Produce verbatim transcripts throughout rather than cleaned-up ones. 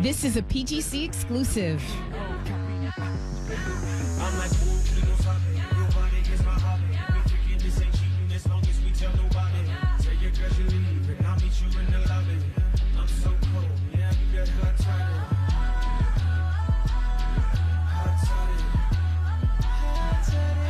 This is a P G C exclusive. I'm like, ooh, we gon' stop it. Nobody gets my hobby. We freaking this ain't cheating as long as we tell nobody. Tell your girl you leave and I'll meet you in the lobby. I'm so cold, yeah, you got hot toddy. Hot toddy. Hot toddy.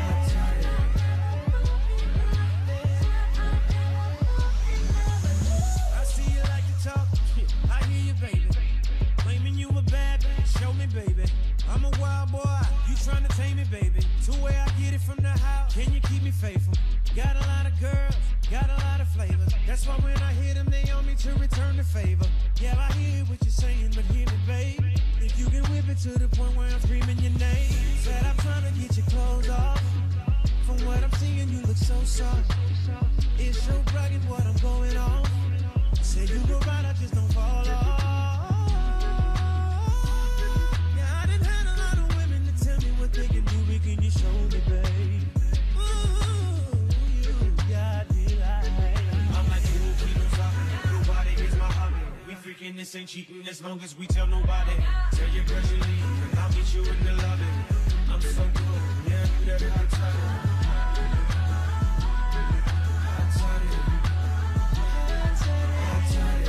I see you like to talk. I hear you, baby. Claiming you a bad bitch. Show me, baby. I'm a wild boy. You tryna tame me, baby. To where I get it from the house. Can you keep me faithful? Got a lot of girls, got a lot of flavors. That's why when I hit them, they on me to return the favor. Yeah, I hear what you're saying, but hear me, babe. If you can whip it to the point where I'm screaming your name. Said I'm tryna get your clothes off. From what I'm seeing, you look so soft. It's so bragging what I'm going on. Say you go right, I just don't fall off. They can do it, can you show me, babe? Ooh, you got me like I'm like, ooh, we don't stop it. Nobody gets my hobby. We freaking this ain't cheating as long as we tell nobody. Tell your girl you leave and I'll meet you in the lobby. I'm so cool, yeah, you that hot toddy. Hot toddy. Hot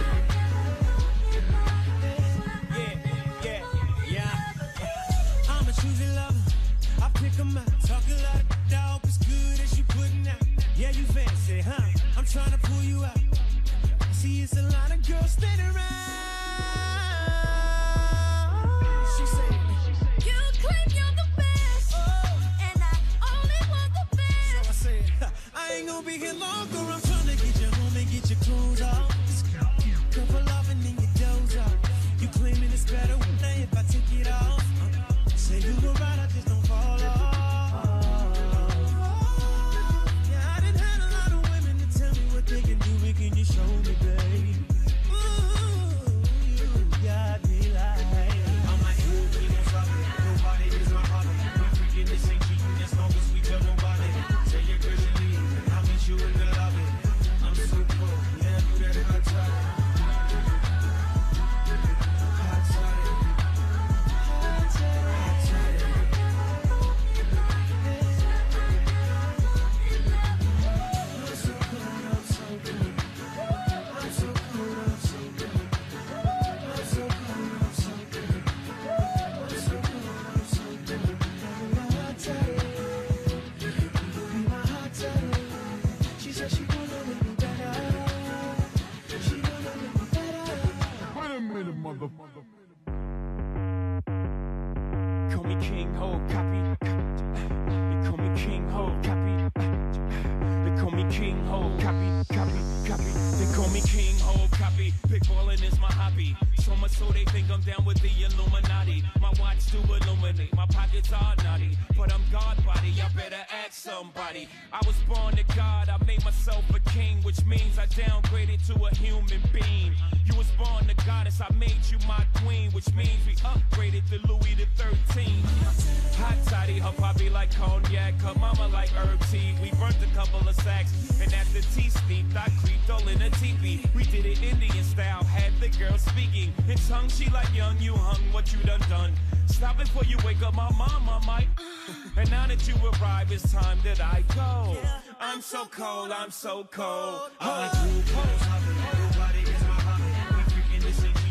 toddy. Yeah, yeah, yeah. I'm a choosy lover. I pick 'em out, talk a lot of dog, it's good as you putting out. Yeah, you fancy, huh? I'm trying to pull you out. See, it's a lot of girls standing around. She said, you claim you're the best, oh, and I only want the best. So I said, I ain't gonna be here long, girl. I'm trying to get you home and get your clothes off. Couple off and then you doze off. You claiming it's better if I take it off. Say you go right, I just don't fall off. Yeah, I done had a lot of women to tell me what they can do, but can you show me, babe? Ooh, you got me like I'm like, ooh, we gon' stop it. Nobody is my hobby. We freaking this ain't cheating as long as we tell nobody. Tell your girl you leave and I'll meet you in the lobby. I'm so cool, yeah, you that hot toddy. Hot toddy. Hot toddy. Call me King Ho, copy. They call me King Ho, copy. They call me King Ho, copy, copy, copy. They call me King Ho, copy. Big ballin' is my hobby. So much so they think I'm down with the Illuminati. My watch do illuminate, my pockets are naughty. But I'm God body, I better ask somebody. I was born to God, I made myself a king, which means I downgraded to a human being. You was born to goddess, I made you my queen, which means we upgraded to Louis the thirteenth. Hot toddy, her poppy like cognac, her mama like herb tea. We burnt a couple of sacks, and as the tea steeped, I creeped all in a teepee. We did it Indian style, had the girl speaking in tongue. She like young, you hung, what you done done. Stop before you wake up my mama, might. And now that you arrive, it's time that I go. I'm so cold, I'm so cold. I'm like, ooh, nobody is my hobby. We freaking this ain't